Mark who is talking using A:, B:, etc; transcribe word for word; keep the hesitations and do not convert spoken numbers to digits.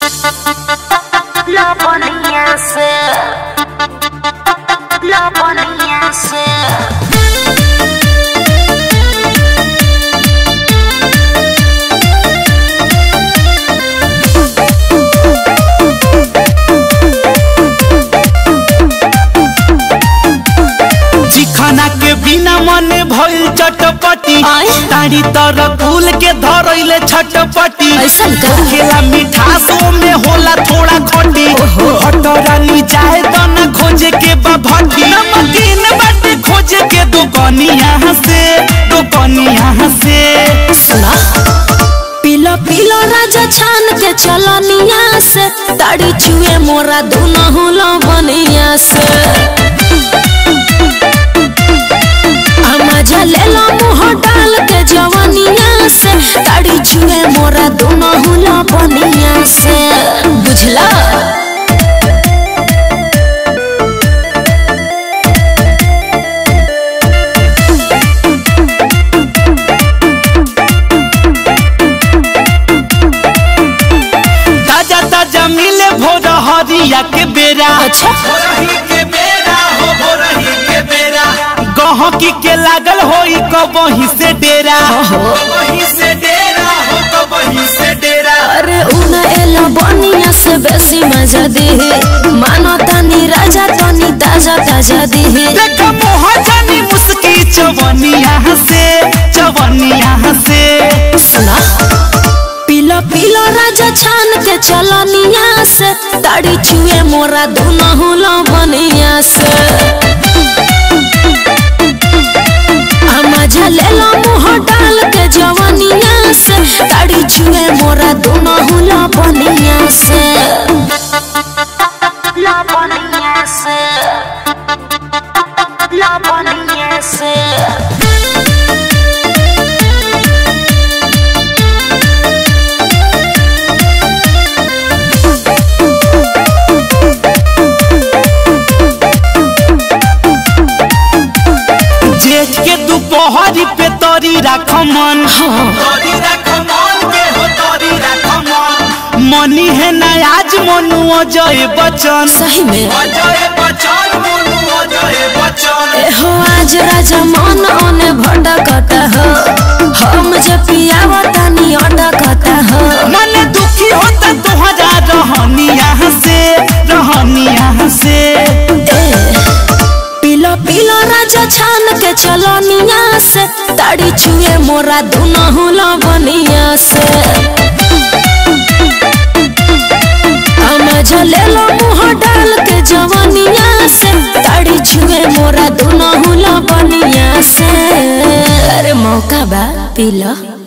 A: La ponía a hacer, la ponía a hacer.
B: खाना के बिना मन भइल चटपटी तारी तर फूल के धरइले छटपटी खेला मिठासों में होला थोड़ा खटी हटरानी चाहे तो न खोजे के बभटी नमकीन बाटे खोजे के दुकानिया से दुकानिया से
C: सुना पीलो पीलो राजा छान के चलनिया से ताड़ी चुए मोरा दुनहु लवनिया से ले लो मुँह डाल के जवानिया से ताड़ी छुए मोरा दोनों हुला बनिया से बुझला
B: ताजा ताजा मिले भोर हरिया के बेरा
C: अच्छा
B: भोरही के बेरा हो भोरही के बेरा गहकी के लागल होई कबही से डेरा कबही से डेरा हो कबही से डेरा
C: अरे उन एलो बनिया से बेसी मजा दी मानो तनी राजा तनी ताजा ताजा दी
B: देख मोह जानी मुस्की चवनिया से चवनिया से
C: सुना पीलो पीलो राजा छान के चलनिया से ताड़ी छुए मोरा दोनों हुला बनिया से मजा ले लो मुँह डाल के जवानिया से ताड़ी छुए मोरा दोनों हुला बनिया से
A: La ponía a hacer, la ponía a hacer.
B: जेठ के दोपहरी पे तोरी राख मन तोरी राख मन के हो तोरी राख मन मनी है ना आज मनु अजय बच्चन
C: सही में
B: अजय बच्चन मनु अजय बच्चन
C: ए हो आज राजा मन ओने भटकता हो हम जब पियावा तनी अटकता हो
B: मन दुखी होता तुहरा रहनिया से रहनिया से
C: पीलो पीलो राजा छान के चलनिया से ताड़ी छुए मोरा दोनों हुला बनिया से मजा ले लो मुँह डाल के जवानिया से ताड़ी छुए मोरा दोनों हुला बनिया से अरे मौका बा पीलो।